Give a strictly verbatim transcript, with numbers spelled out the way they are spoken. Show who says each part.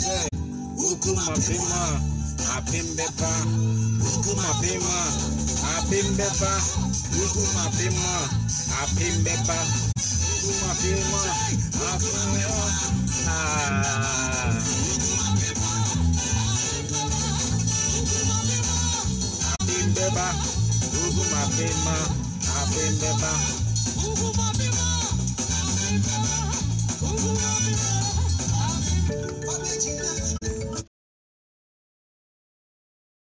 Speaker 1: say, Uku mapema, apimbepa, Uku mapema, apimbepa, Uku mapema, apimbepa, Uku mapema, apimbepa, ah. Apimbepa, Uku mapema, apimbepa, Uku mapema.